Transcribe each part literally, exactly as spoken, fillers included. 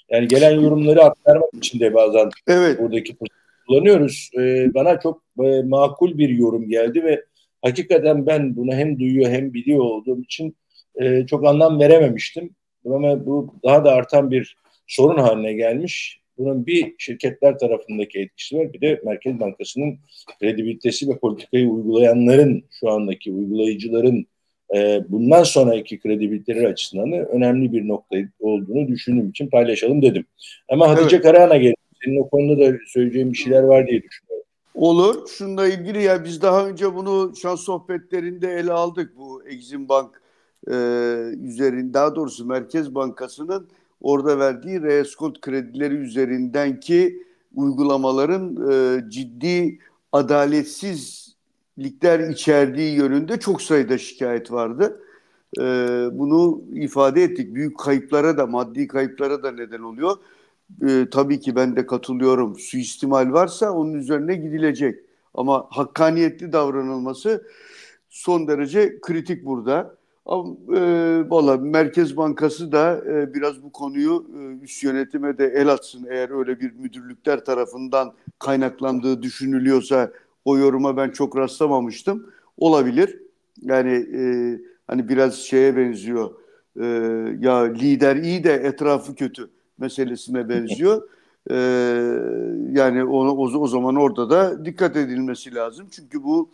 Yani gelen yorumları aktarmak için de bazen Evet. buradaki kullanıyoruz. Ee, bana çok e, makul bir yorum geldi ve hakikaten ben bunu hem duyuyor hem biliyor olduğum için e, çok anlam verememiştim. Ama bu daha da artan bir sorun haline gelmiş. Bunun bir şirketler tarafındaki etkisi var. Bir de Merkez Bankası'nın kredibilitesi ve politikayı uygulayanların, şu andaki uygulayıcıların e, bundan sonraki kredibiliteleri açısından da önemli bir nokta olduğunu düşündüğüm için paylaşalım dedim. Ama Hatice Evet. Karahan'a gelelim. Senin o konuda da söyleyeceğin bir şeyler var diye düşünüyorum. Olur. Şununla ilgili ya biz daha önce bunu şans sohbetlerinde ele aldık. Bu Exim Bank e, üzerinde, daha doğrusu Merkez Bankası'nın orada verdiği reeskont kredileri üzerindenki uygulamaların e, ciddi adaletsizlikler içerdiği yönünde çok sayıda şikayet vardı. E, bunu ifade ettik. Büyük kayıplara da, maddi kayıplara da neden oluyor. E, tabii ki ben de katılıyorum. Suistimal varsa onun üzerine gidilecek. Ama hakkaniyetli davranılması son derece kritik burada. Ama e, valla Merkez Bankası da e, biraz bu konuyu e, üst yönetime de el atsın. Eğer öyle bir müdürlükler tarafından kaynaklandığı düşünülüyorsa, o yoruma ben çok rastlamamıştım. Olabilir. Yani e, hani biraz şeye benziyor. E, ya lider iyi de etrafı kötü meselesine benziyor. Ee, yani o, o, o zaman orada da dikkat edilmesi lazım. Çünkü bu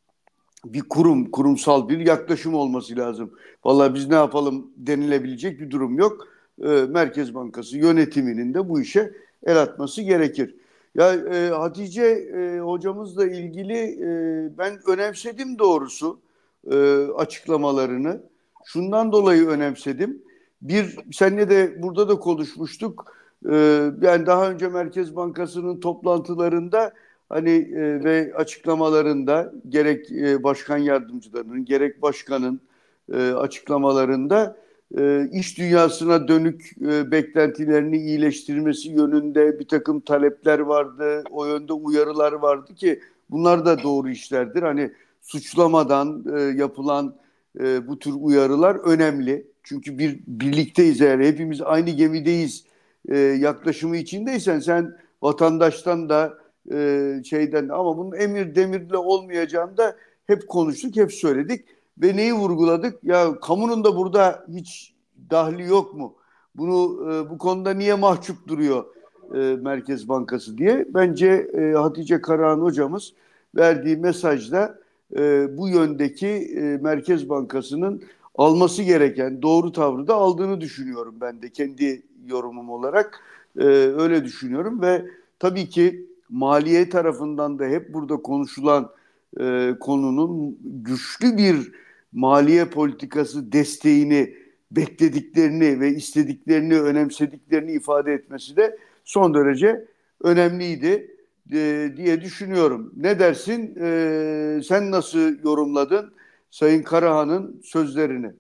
bir kurum, kurumsal bir yaklaşım olması lazım. Vallahi biz ne yapalım denilebilecek bir durum yok. Ee, Merkez Bankası yönetiminin de bu işe el atması gerekir. Ya e, Hatice e, hocamızla ilgili e, ben önemsedim doğrusu e, açıklamalarını. Şundan dolayı önemsedim. Bir, seninle de burada da konuşmuştuk. E, yani daha önce Merkez Bankası'nın toplantılarında hani e, ve açıklamalarında gerek e, başkan yardımcılarının gerek başkanın e, açıklamalarında e, iş dünyasına dönük e, beklentilerini iyileştirmesi yönünde bir takım talepler vardı. O yönde uyarılar vardı ki bunlar da doğru işlerdir. Hani suçlamadan e, yapılan e, bu tür uyarılar önemli. Çünkü bir birlikteyiz, eğer hepimiz aynı gemideyiz e, yaklaşımı içindeysen sen vatandaştan da e, şeyden, ama bunun emir demirle olmayacağını da hep konuştuk, hep söyledik ve neyi vurguladık? Ya kamunun da burada hiç dahli yok mu? Bunu e, bu konuda niye mahcup duruyor e, Merkez Bankası diye. Bence e, Hatice Karahan hocamız verdiği mesajda e, bu yöndeki e, Merkez Bankası'nın alması gereken doğru tavrı da aldığını düşünüyorum, ben de kendi yorumum olarak e, öyle düşünüyorum ve tabii ki maliye tarafından da hep burada konuşulan e, konunun güçlü bir maliye politikası desteğini beklediklerini ve istediklerini, önemsediklerini ifade etmesi de son derece önemliydi e, diye düşünüyorum. Ne dersin? E, sen nasıl yorumladın Sayın Karahan'ın sözlerini?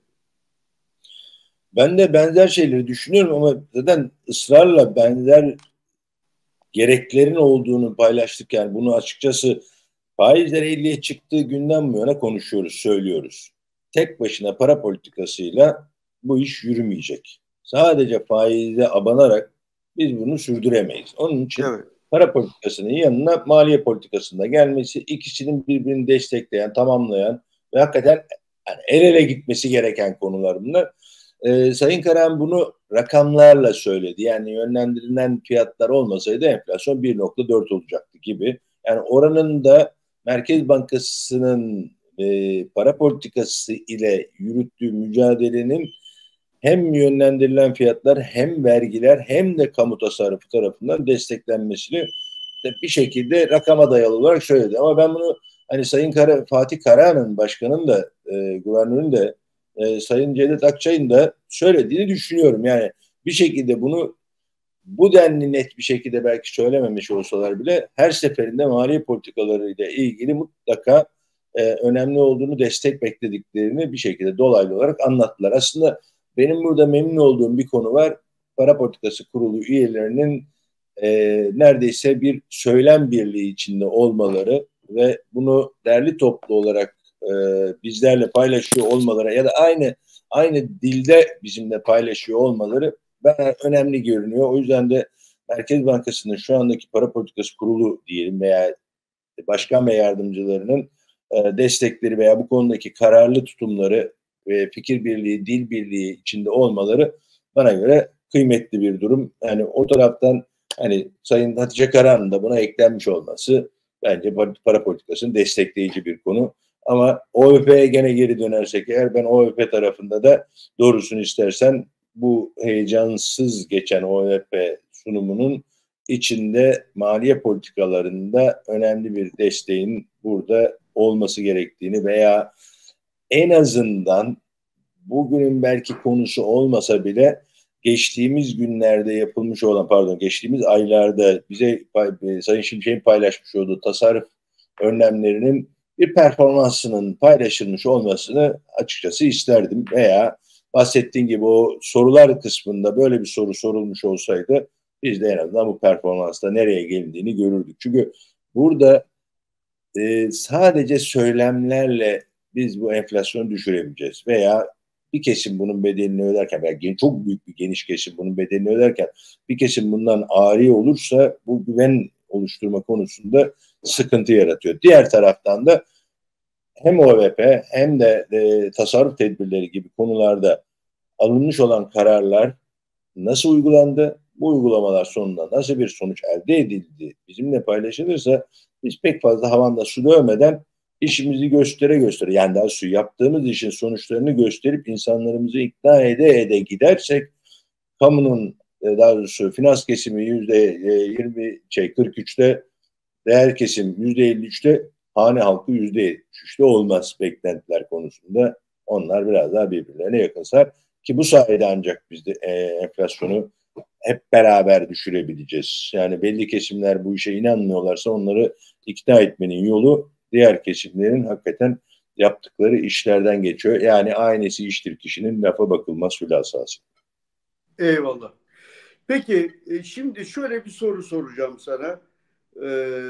Ben de benzer şeyleri düşünüyorum ama zaten ısrarla benzer gereklerin olduğunu paylaştık. Yani bunu açıkçası faizler elliye çıktığı günden bu yana konuşuyoruz, söylüyoruz. Tek başına para politikasıyla bu iş yürümeyecek. Sadece faize abanarak biz bunu sürdüremeyiz. Onun için Evet. para politikasının yanına maliye politikasında gelmesi, ikisinin birbirini destekleyen, tamamlayan ve hakikaten yani el ele gitmesi gereken konular bunlar. Ee, Sayın Karahan bunu rakamlarla söyledi. Yani yönlendirilen fiyatlar olmasaydı enflasyon bir nokta dört olacaktı gibi. Yani oranın da Merkez Bankası'nın e, para politikası ile yürüttüğü mücadelenin hem yönlendirilen fiyatlar hem vergiler hem de kamu tasarrufu tarafından desteklenmesini de bir şekilde rakama dayalı olarak söyledi. Ama ben bunu hani Sayın Kara, Fatih Karahan'ın başkanın da e, guvernörün de e, Sayın Cevdet Akçay'ın da söylediğini düşünüyorum. Yani bir şekilde bunu bu denli net bir şekilde belki söylememiş olsalar bile her seferinde maliye politikalarıyla ilgili mutlaka e, önemli olduğunu, destek beklediklerini bir şekilde dolaylı olarak anlattılar. Aslında benim burada memnun olduğum bir konu var. Para Politikası Kurulu üyelerinin e, neredeyse bir söylem birliği içinde olmaları ve bunu derli toplu olarak e, bizlerle paylaşıyor olmaları ya da aynı aynı dilde bizimle paylaşıyor olmaları bana önemli görünüyor. O yüzden de Merkez Bankası'nın şu andaki para politikası kurulu diyelim veya başkan ve yardımcılarının e, destekleri veya bu konudaki kararlı tutumları ve fikir birliği, dil birliği içinde olmaları bana göre kıymetli bir durum. Yani o taraftan hani Sayın Hatice Karahan'ın da buna eklenmiş olması bence para politikasının destekleyici bir konu. Ama O V P'ye gene geri dönersek eğer, ben O V P tarafında da doğrusunu istersen bu heyecansız geçen O V P sunumunun içinde maliye politikalarında önemli bir desteğin burada olması gerektiğini veya en azından bugünün belki konusu olmasa bile geçtiğimiz günlerde yapılmış olan, pardon geçtiğimiz aylarda bize Sayın Şimşek'in paylaşmış olduğu tasarruf önlemlerinin bir performansının paylaşılmış olmasını açıkçası isterdim. Veya bahsettiğim gibi o sorular kısmında böyle bir soru sorulmuş olsaydı biz de en azından bu performansta nereye geldiğini görürdük. Çünkü burada e, sadece söylemlerle biz bu enflasyonu düşürebileceğiz veya bir kesim bunun bedelini öderken, belki çok büyük bir geniş kesim bunun bedelini öderken bir kesim bundan ağrı olursa bu güven oluşturma konusunda sıkıntı yaratıyor. Diğer taraftan da hem O V P hem de e, tasarruf tedbirleri gibi konularda alınmış olan kararlar nasıl uygulandı? Bu uygulamalar sonunda nasıl bir sonuç elde edildi? Bizimle paylaşılırsa biz pek fazla havanda su dövmeden işimizi göstere göstere, yani daha su yaptığımız işin sonuçlarını gösterip insanlarımızı ikna ede ede gidersek kamunun daha doğrusu finans kesimi yüzde yirmi şey kırk üçte, değer kesim yüzde elli üçte, hane halkı yüzde yetmiş üçte olmaz beklentiler konusunda. Onlar biraz daha birbirlerine yakınsar ki bu sayede ancak biz de e, enflasyonu hep beraber düşürebileceğiz. Yani belli kesimler bu işe inanmıyorlarsa onları ikna etmenin yolu diğer kesimlerin hakikaten yaptıkları işlerden geçiyor. Yani aynesi iştir kişinin, lafa bakılmaz hülasası. Eyvallah. Peki şimdi şöyle bir soru soracağım sana. Ee,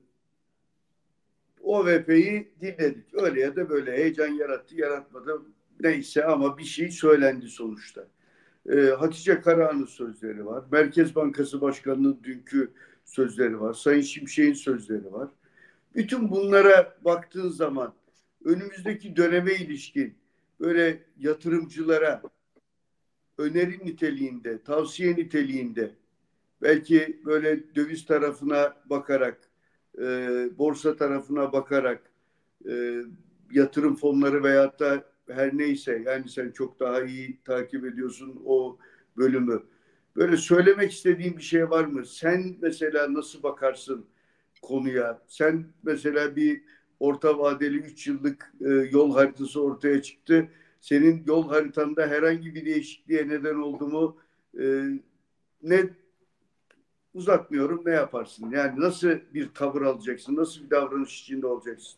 O V P'yi dinledik. Öyle ya da böyle heyecan yarattı, yaratmadı neyse ama bir şey söylendi sonuçta. Ee, Hatice Karahan'ın sözleri var. Merkez Bankası Başkanı'nın dünkü sözleri var. Sayın Şimşek'in sözleri var. Bütün bunlara baktığın zaman önümüzdeki döneme ilişkin böyle yatırımcılara öneri niteliğinde, tavsiye niteliğinde, belki böyle döviz tarafına bakarak, e, borsa tarafına bakarak, e, yatırım fonları veyahut da her neyse, yani sen çok daha iyi takip ediyorsun o bölümü. Böyle söylemek istediğin bir şey var mı? Sen mesela nasıl bakarsın konuya? Sen mesela bir orta vadeli üç yıllık e, yol haritası ortaya çıktı. Senin yol haritanda herhangi bir değişikliğe neden oldu mu? E, ne uzatmıyorum, ne yaparsın? Yani nasıl bir tavır alacaksın? Nasıl bir davranış içinde olacaksın?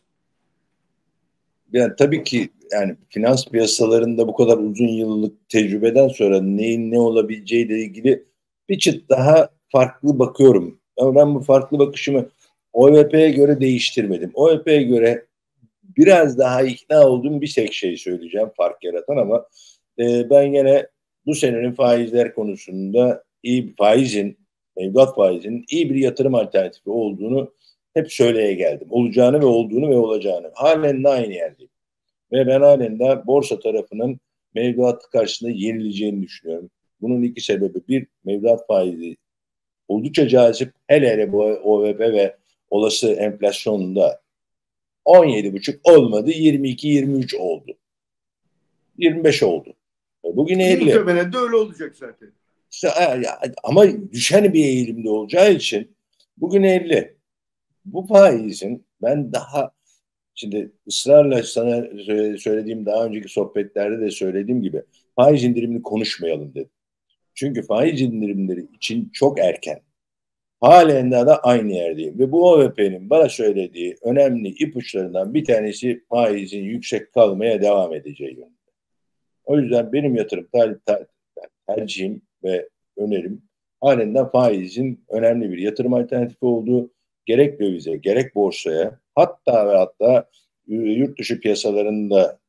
Yani tabii ki yani finans piyasalarında bu kadar uzun yıllık tecrübeden sonra neyin ne olabileceğiyle ilgili bir çıt daha farklı bakıyorum. Ama ben bu farklı bakışımı O V P'ye göre değiştirmedim. O V P'ye göre biraz daha ikna olduğum bir tek şey söyleyeceğim fark yaratan, ama e, ben yine bu senenin faizler konusunda iyi bir faizin, mevduat faizinin iyi bir yatırım alternatifi olduğunu hep söyleye geldim. Olacağını ve olduğunu ve olacağını. Halen de aynı yerdeyim. Ve ben halen de borsa tarafının mevduat karşısında yenileceğini düşünüyorum. Bunun iki sebebi: bir, mevduat faizi oldukça cazip. Hele hele bu O V P ve olası enflasyonda on yedi buçuk olmadı, yirmi iki yirmi üç oldu. yirmi beş oldu. Bugün elli. Muhtemelen de öyle olacak zaten. İşte, ama düşen bir eğilimde olacağı için bugün elli. Bu faizin ben daha, şimdi ısrarla sana söylediğim, daha önceki sohbetlerde de söylediğim gibi, faiz indirimini konuşmayalım dedim. Çünkü faiz indirimleri için çok erken. Halen daha da aynı yerdeyim. Ve bu O V P'nin bana söylediği önemli ipuçlarından bir tanesi faizin yüksek kalmaya devam edeceği yönünde. O yüzden benim yatırım tercihim ve önerim halen faizin önemli bir yatırım alternatifi olduğu, gerek dövize gerek borsaya, hatta ve hatta yurt dışı piyasalarında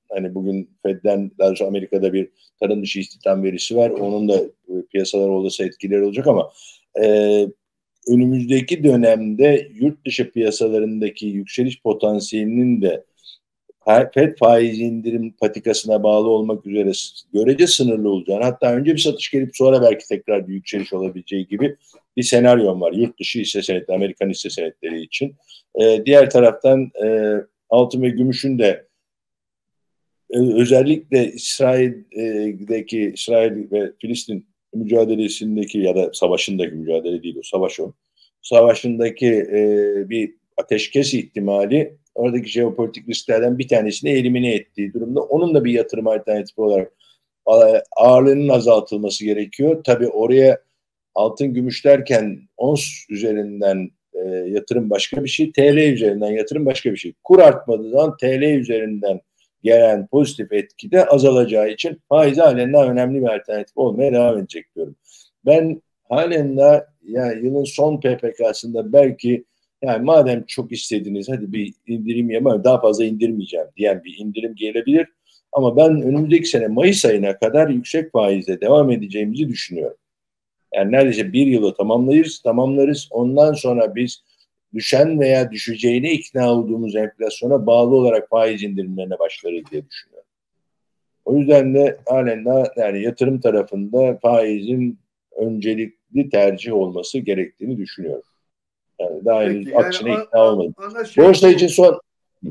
Hani bugün Fed'den, daha sonra Amerika'da bir tarım dışı istihdam verisi var. Onun da piyasalar olası etkileri olacak ama e, önümüzdeki dönemde yurt dışı piyasalarındaki yükseliş potansiyelinin de Fed faiz indirim patikasına bağlı olmak üzere görece sınırlı olacağını, hatta önce bir satış gelip sonra belki tekrar bir yükseliş olabileceği gibi bir senaryom var. Yurt dışı hisse senetleri, Amerikan hisse senetleri için. Ee, diğer taraftan e, altın ve gümüşün de e, özellikle İsrail'deki, İsrail ve Filistin mücadelesindeki ya da savaşındaki mücadele değil, o savaş o. Savaşındaki e, bir ateşkes ihtimali oradaki jeopolitik risklerden bir tanesini elimine ettiği durumda onun da bir yatırım alternatifi olarak ağırlığının azaltılması gerekiyor. Tabii oraya altın gümüş derken ons üzerinden e, yatırım başka bir şey, T L üzerinden yatırım başka bir şey. Kur artmadığı zaman T L üzerinden gelen pozitif etki de azalacağı için faiz halen daha önemli bir alternatif olmaya devam edecek diyorum. Ben halen daha yani yılın son P P K'sında belki yani madem çok istediniz hadi bir indirim yapayım, daha fazla indirmeyeceğim diyen bir indirim gelebilir. Ama ben önümüzdeki sene Mayıs ayına kadar yüksek faizle devam edeceğimizi düşünüyorum. Yani neredeyse bir yılı tamamlayırız, tamamlarız. Ondan sonra biz düşen veya düşeceğine ikna olduğumuz enflasyona bağlı olarak faiz indirimlerine başlarız diye düşünüyorum. O yüzden de halen daha yani yatırım tarafında faizin öncelikli tercih olması gerektiğini düşünüyorum. Yani daha henüz Peki, yani aksine a, ikna a, olmadı. ana şey Borsa bu. için son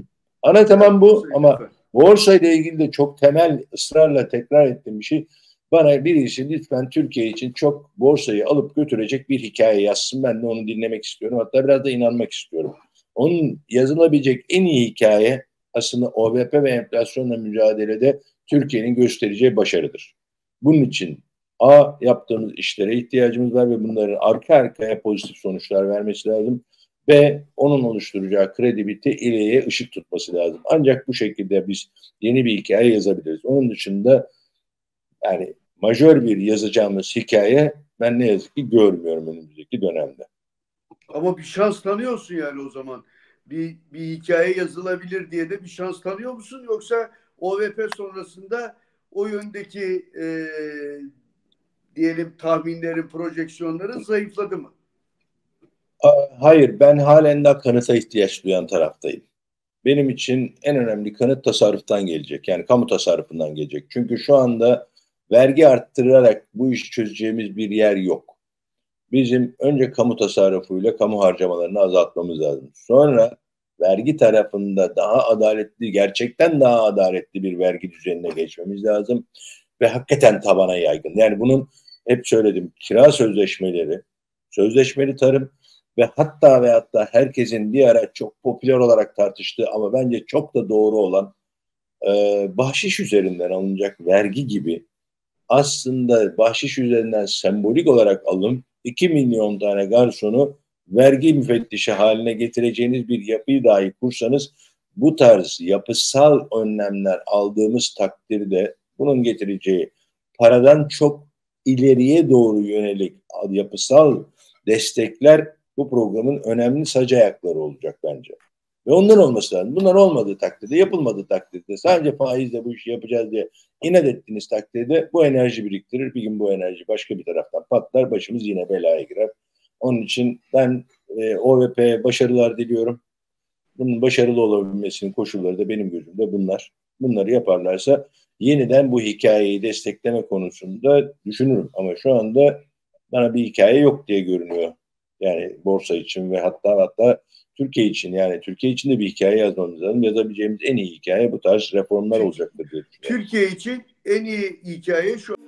ana tamam Evet, bu ama lütfen. borsa ile ilgili de çok temel ısrarla tekrar ettiğim bir şey. Bana birisi lütfen Türkiye için çok borsayı alıp götürecek bir hikaye yazsın. Ben de onu dinlemek istiyorum. Hatta biraz da inanmak istiyorum. Onun yazılabilecek en iyi hikaye aslında O V P ve enflasyonla mücadelede Türkiye'nin göstereceği başarıdır. Bunun için A, yaptığımız işlere ihtiyacımız var ve bunların arka arkaya pozitif sonuçlar vermesi lazım. B, onun oluşturacağı kredibilite ileriye ışık tutması lazım. Ancak bu şekilde biz yeni bir hikaye yazabiliriz. Onun dışında yani majör bir yazacağımız hikaye ben ne yazık ki görmüyorum önümüzdeki dönemde. Ama bir şans tanıyorsun yani o zaman. Bir, bir hikaye yazılabilir diye de bir şans tanıyor musun? Yoksa O V P sonrasında o yöndeki e, diyelim tahminlerin, projeksiyonların zayıfladı mı? Hayır, ben halen daha kanıta ihtiyaç duyan taraftayım. Benim için en önemli kanıt tasarruftan gelecek. Yani kamu tasarrufundan gelecek. Çünkü şu anda vergi arttırarak bu işi çözeceğimiz bir yer yok. Bizim önce kamu tasarrufuyla kamu harcamalarını azaltmamız lazım. Sonra vergi tarafında daha adaletli, gerçekten daha adaletli bir vergi düzenine geçmemiz lazım. Ve hakikaten tabana yaygın. Yani bunun hep söyledim, kira sözleşmeleri, sözleşmeli tarım ve hatta ve hatta herkesin bir ara çok popüler olarak tartıştığı ama bence çok da doğru olan e, bahşiş üzerinden alınacak vergi gibi aslında bahşiş üzerinden sembolik olarak alım iki milyon tane garsonu vergi müfettişi haline getireceğiniz bir yapıyı dahi kursanız bu tarz yapısal önlemler aldığımız takdirde bunun getireceği paradan çok ileriye doğru yönelik yapısal destekler bu programın önemli sac ayakları olacak bence. Ve ondan olması lazım. Bunlar olmadığı takdirde, yapılmadığı takdirde, sadece faizle bu işi yapacağız diye inat ettiğiniz takdirde bu enerji biriktirir. Bir gün bu enerji başka bir taraftan patlar, başımız yine belaya girer. Onun için ben e, O V P'ye başarılar diliyorum. Bunun başarılı olabilmesinin koşulları da benim gözümde bunlar. Bunları yaparlarsa yeniden bu hikayeyi destekleme konusunda düşünürüm. Ama şu anda bana bir hikaye yok diye görünüyor. Yani borsa için ve hatta hatta Türkiye için, yani Türkiye için de bir hikaye yazmamız lazım. Yazabileceğimiz en iyi hikaye bu tarz reformlar olacaktır diye düşünüyorum. Türkiye için en iyi hikaye şu